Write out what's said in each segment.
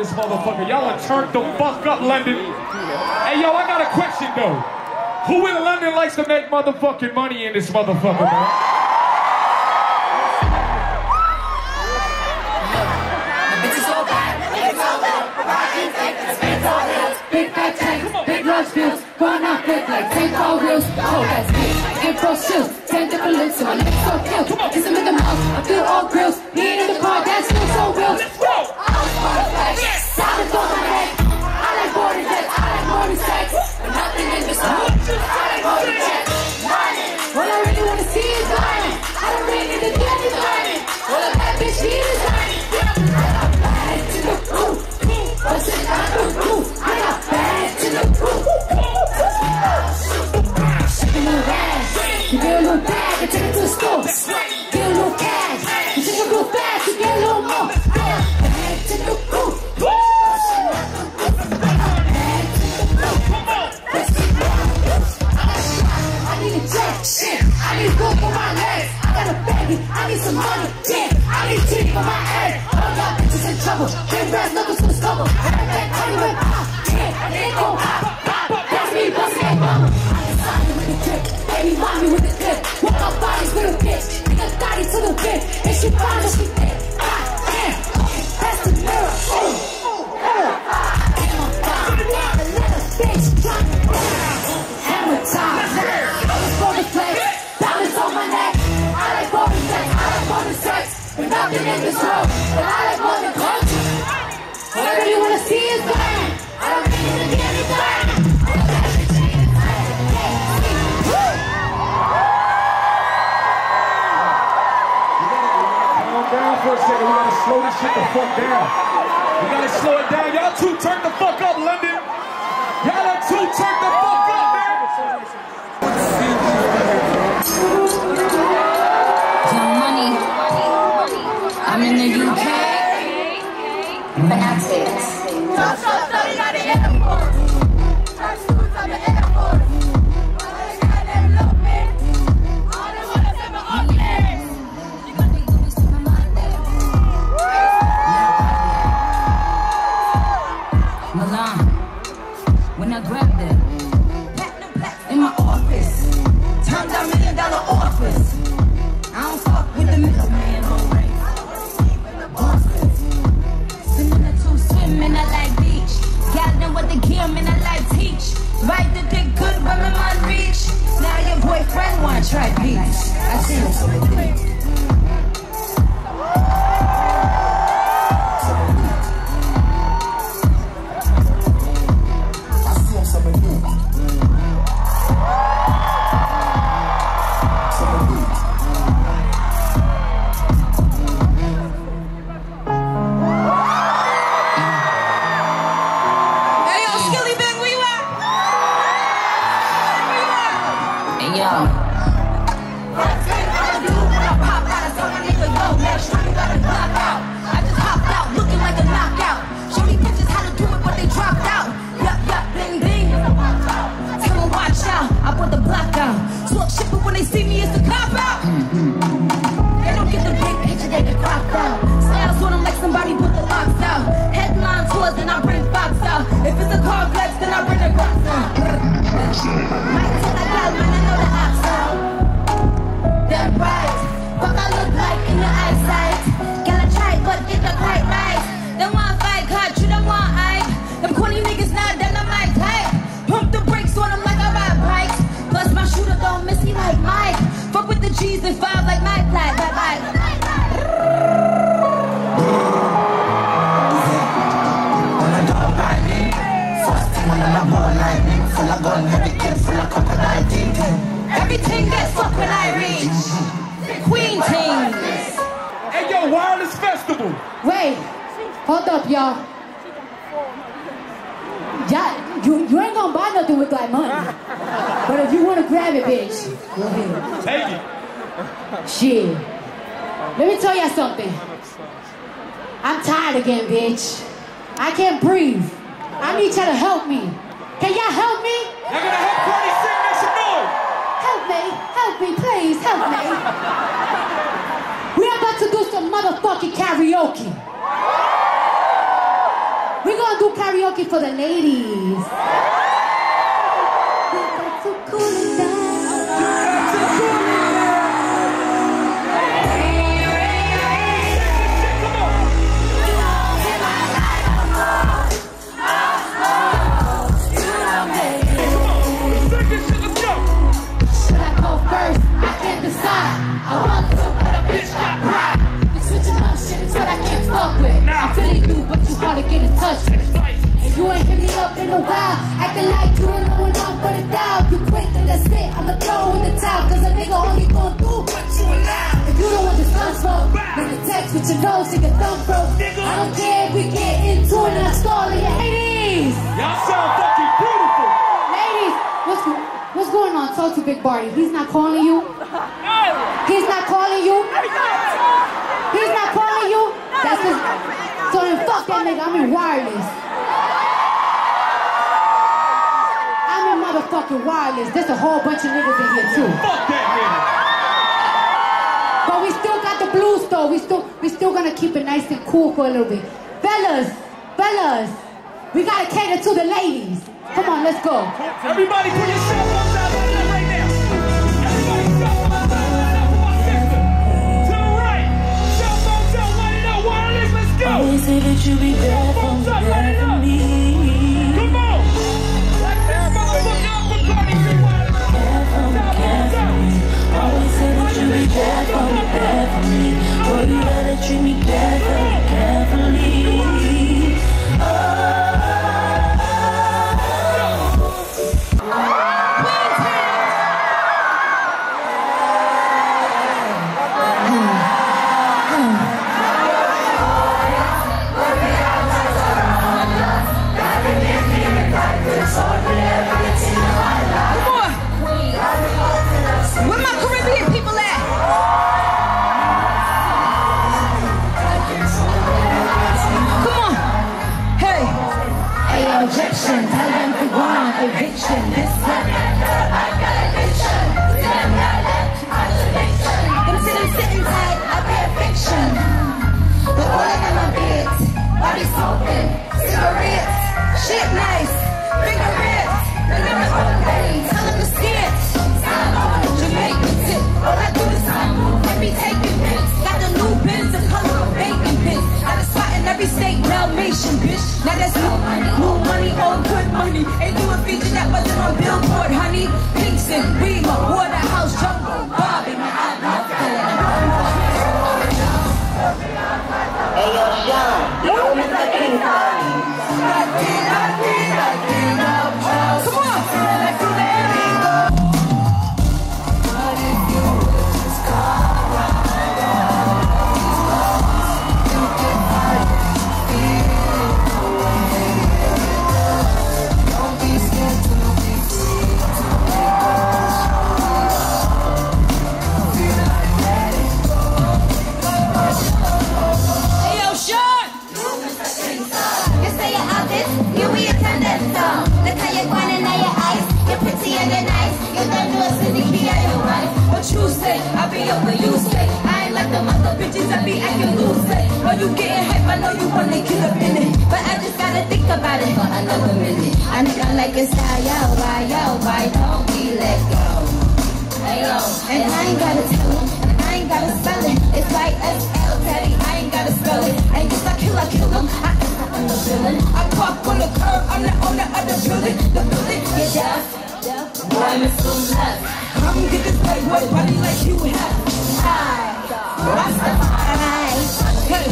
this motherfucker. Y'all are turned the fuck up, London. Hey, yo, I got a question, though. Who in London likes to make motherfucking money in this motherfucker, man? Big fat tanks, big large bills, going out quick like 10 car wheels. Oh, that's me. Info shoes, 10 different lips, so my lips so killed. Kiss him in the mouth, I feel all grills. He ain't in the car, that's still so real. Let's go! Silence on my head. I like boarding jets, I like morning sex. But nothing in this house. I like boarding jets. All I really wanna see is diamond. I don't really need to get any diamond. All of that bitch need is diamond. I got bags to the roof. What's it got to do? I got bags to the roof. Shaking the ass. You get a little bag and take it to the store. Get a little cash. You take it real fast, you get a little more. I got bags to the roof. I need a jet, shit. I need gold for my legs. I got a baby, I need some money, yeah. I need teeth for my head. All y'all bitches in trouble. Big brass knuckles to the stubble. I got that money with pop, yeah. They go pop, pop. That's me, bust that mama. I can sign you with the drip, baby, mommy with the clip. Walk up bodies with a bitch, nigga got it to the whip. And she found that she did. Yeah, that's the mirror. Bitch, drop hammer time. I was born to play. Diamonds on my neck. I like bonus sex. I like bonus sex. There's nothing in this world, but I like more than culture. All I really wanna see is diamond. I don't really need to get any diamond. Calm down for a second. We gotta slow this shit the fuck down. We gotta slow it down. Y'all two turn the fuck up, London. Y'all are two turn the fuck up, man. Young Money. I'm in the UK. Fanatics. Milan, when I grabbed it, in my office, turned down $1 million office. I don't fuck with the middleman, alright. Swimming to swimming, I like beach. Got them with the gear, man, I like teach. Right the dick good, women on reach. Now your boyfriend wanna try beats. I see him so big. And five like my flag, bye-bye. When I go lightning, first thing when I'm born lightning, full of gun, heavy kill, full of crocodile teeth. Everything gets fucked when I reach Queen Things. Hey, yo, Wireless Festival. Wait, hold up, y'all. You ain't gonna buy nothing with that money. But if you wanna grab it, bitch, go ahead. Take it. Shit. Let me tell you something. I'm tired again, bitch. I can't breathe. I need y'all to help me. Can y'all help me? Y'all gonna help Cardi sing, make some noise. Help me, please, help me. We're about to do some motherfucking karaoke. do karaoke for the ladies. To cool it down. I'm feeling you, but you hard to get in touch with. And you ain't hit me up in a while, acting like you don't know when I'm put it down. You quick and that's it, I'ma throw in the towel, cause a nigga only gon' do what you allow. If you don't want this gun smoke, make a text with your nose, take a thumb broke. I don't care if we get into it and I stall it. Ladies! Y'all sound fucking beautiful! Ladies, what's going on? Talk to Big Barty. He's not calling you? He's not calling you? He's not calling you? That's his. So then fuck that nigga, I'm in wireless. I'm in motherfucking wireless. There's a whole bunch of niggas in here too. Fuck that nigga. But we still got the blues though. We still gonna keep it nice and cool for a little bit. Fellas, we gotta cater to the ladies. Come on, let's go. Everybody put your cell phones out right now. Everybody cell phones out right now for my sister. To the right. Cell phones out, light it up, wireless, let's go. Always say that you be there for me, there for me. Come on. Like this motherfucker up for Cardi B. Care for me. Always say that you be there for me, there for me. Oh, you gotta treat me carefully, carefully. Where my Caribbean people at? Come on. Hey. Hey, objection, tell them to go on eviction. This time. Them say them sitting tight, I be a fiction. But all of them are bits, body smoking, cigarettes, shit nice, cigarettes. The limit on the way, tell them to skip. Jamaican tip, all I do is move and be taking pics. Got the new bins, the color of bacon pits. Got a spot in every state, Dalmatian, bitch. Now that's new money, all good money. Ain't do a feature that wasn't on Billboard, honey. Pinks and Beamer, Waterhouse, Jungle, Bobby, my album. Hey, yo, Sean, you Mr. King Cardi. Come on! Let's do that. I be up when you say I ain't like them other bitches, I be acting loose. Oh, you getting hype, I know you wanna get up in it, but I just gotta think about it for another minute. I nigga like a style, why don't we let go? Ayo, and I ain't gotta tell him, and I ain't gotta spell it. It's like SL Teddy, I ain't gotta spell it. And just I kill him, I am the villain. I park on the curb, I'm not on the other building. The building, get down. Boy, I'm so left. Come get this white body like you have. Rastafari. Hey,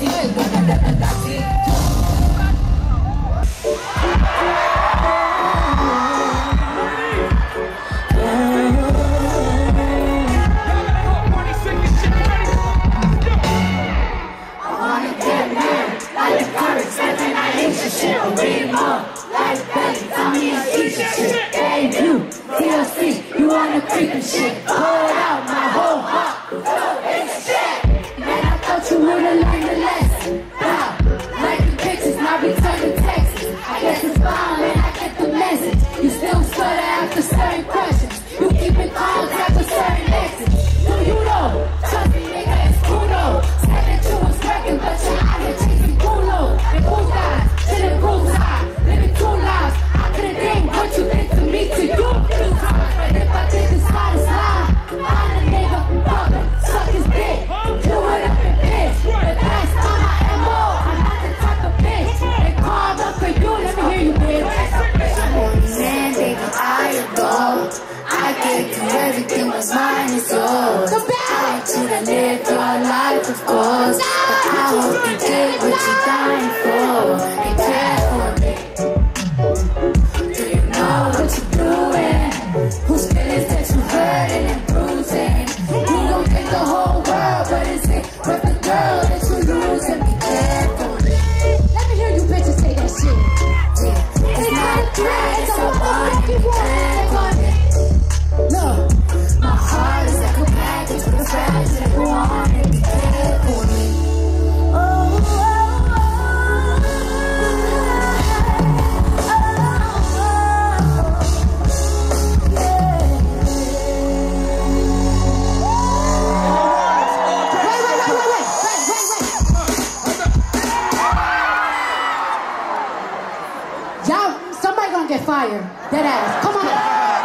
I wanna get married, like the pirates, and I hate your shit. Read more, like Betty, tell me a teacher shit. Hey, you, TLC, you wanna creep and shit. Pull it out, my whole heart, it's shit. Man, I thought you would've learned the lesson. Wow, like the pictures, now return the texts. I guess it's fine, and I get the message. You still stutter after certain questions. You keep in contact with certain exes. Do you know? Trust me, nigga, it's cool though. Said that you was working, but you're out here chasing culo. And cool guys, shit and cool soul. Try to live your life, of course. But I hope you get what you're dying for. Be careful. Do you know what you're doing? Whose feelings that you hurting and bruising? You don't get the whole world, but is it worth the girl that you lose? And be careful. Let me hear you bitches say that shit. It's not great, it's a motherfucking war. Look, my heart is like a package with a fragile that go on and be careful. Get fired. Dead ass. Come on.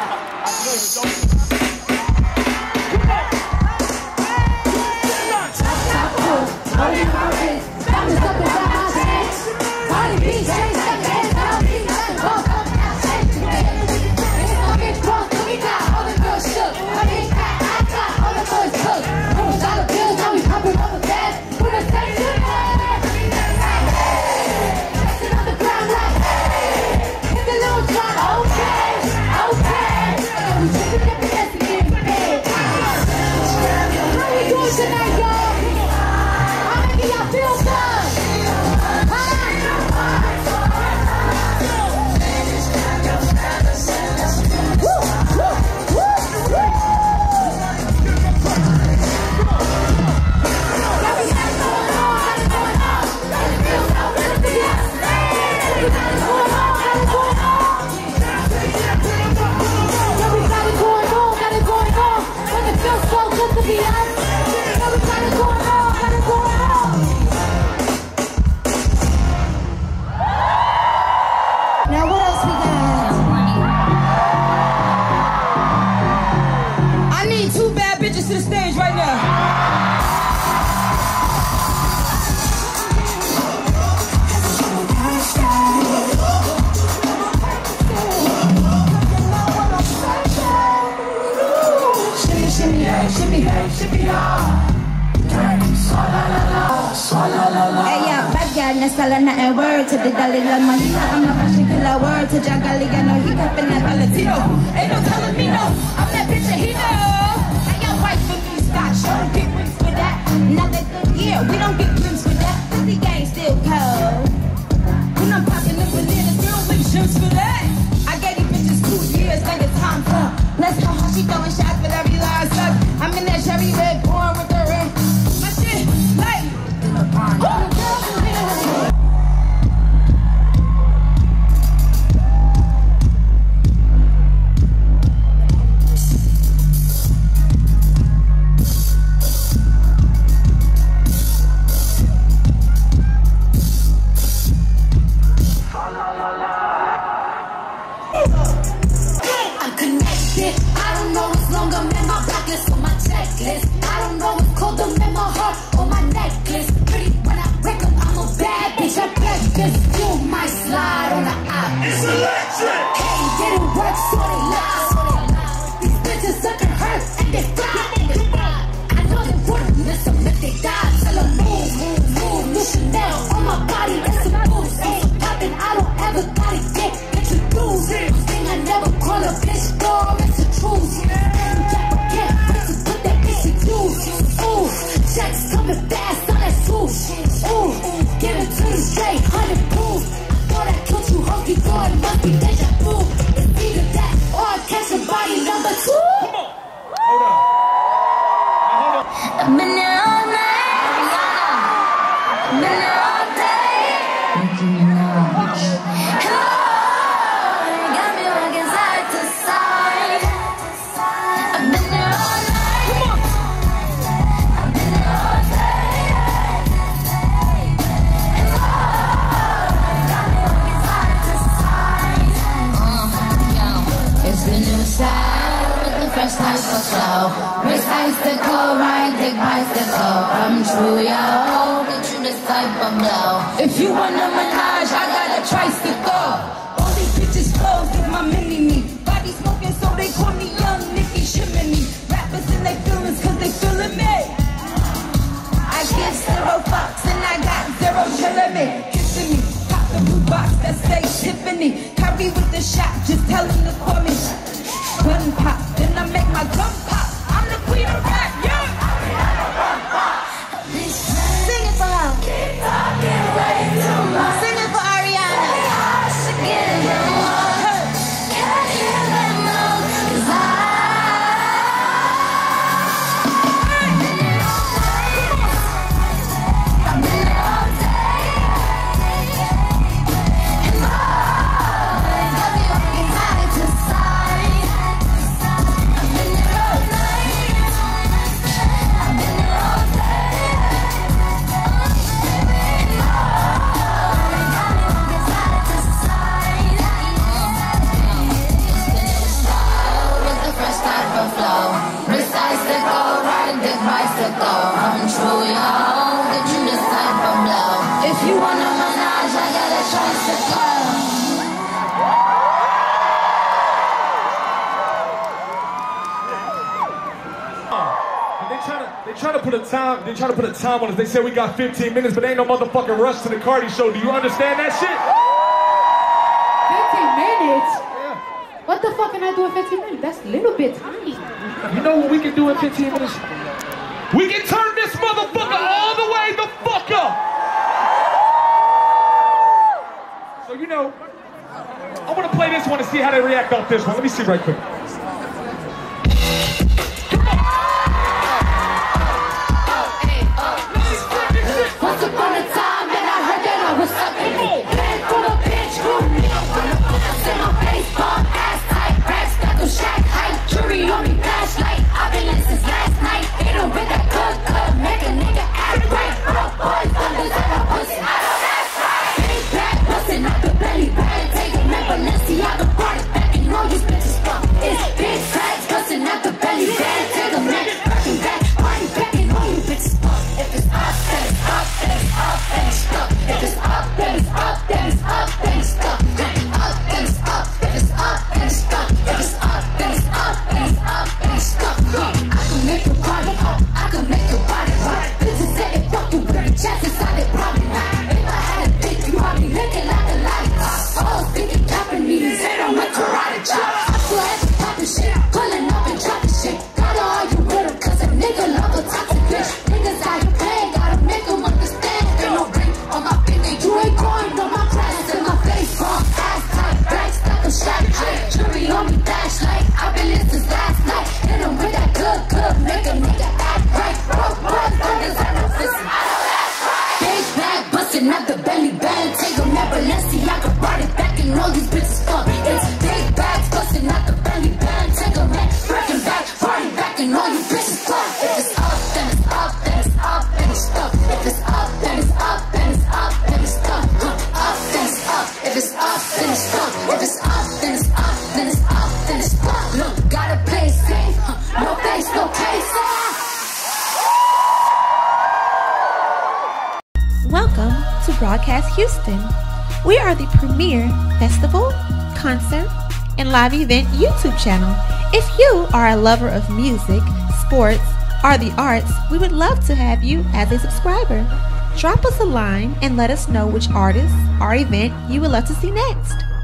Nothing word to the Dalai Lama. He not I'm not rushing kill a word to Jagali. I know he cupping that Valentino. Ain't no telling me no. I'm that bitch that he know. Now your wife for me stop. Sure get rings for that. Not that yeah, we don't get rings for that. The gang still cold. When I'm popping them bananas, we don't make shirts for that. I gave these bitches 2 years, now it's time for. Let's go how she throwing shots with every last suck. I'm in that cherry red porn with the red. My shit like Nicki Minaj. Got me walking side to side. I've been there all night. I've been there all day. And got me walking side to side. It's the new style with the fresh type of flow. Wrist icicle, ride dick bicycle. I'm true, yo. This type of blow. If you want a Minaj, I got a tricycle. All these bitches clothes with my mini-me. Body smoking, so they call me young Nicki Shimmy. Rappers and they feel You want a Minaj, I got a choice to come. They try to put a time. They try to put a time on us. They said we got 15 minutes, but ain't no motherfucking rush to the Cardi show. Do you understand that shit? 15 minutes? Yeah. What the fuck can I do in 15 minutes? That's a little bit tiny. You know what we can do in 15 minutes? We can turn this motherfucker all the way the fuck up. So you know, I want to play this one and see how they react off this one. Let me see right quick. Once upon a time that I heard that I was sucking it. Man from a bitch who knew I said my baseball ass tight, racks got the shack height, jury on me flashlight. I've been lit since last night. Hit him with that good, make a nigga act right. Broke boys, thumbers at a pussy. I know that's right. Big back, busting out the belly bag, take a man Balenciaga party back and all these bitches fuck. It's big bags, busting out the belly bag, take a man working back, party back and all you bitches fuck. If it's up, then it's up, then it's up, then it's stuck. If it's up, then it's up, then it's up, then it's stuck. Up, then it's up. If it's up, then it's stuck. If it's up, then it's up, then it's up, then it's stuck. I can make your body hot. I can make your body hot. Bitches say they fuck you, but the chances are they probably not. If I had a dick, you probably looking like a lollipop. Oh, thinking Japanese, they don't make karate chop. I still have to pop and shit, pulling up and dropping shit. Gotta argue with him, cause a nigga love a toxic bitch. Niggas out here playing, gotta make them understand. Ain't no ring on my finger, you ain't going on my class. In my face, wrong, ass tight, black stuck a shot height, jury on me flashlight. I've been lit since last night. Hit him with that good, make a nigga act right. Broke boys, thumbers at no pussy. I know that's right. Big bag, busting out the belly band, take a man Balenciaga brought it back and all these bitches fuck. It's big bags, busting out the belly band, take a man breaking back, party back and all you bitches fuck. If it's up, then it's up, then it's up, then it's stuck. If it's up, then it's up, then it's up, then it's stuck. Up, then it's up. If it's up, then it's stuck. If it's up, then it's up, then it's up, then it's stuck. Look, gotta play safe. No face, no case. Welcome to Broadcast Houston. We are the premier festival, concert, and live event YouTube channel. If you are a lover of music, sports, or the arts, we would love to have you as a subscriber. Drop us a line and let us know which artist or event you would love to see next.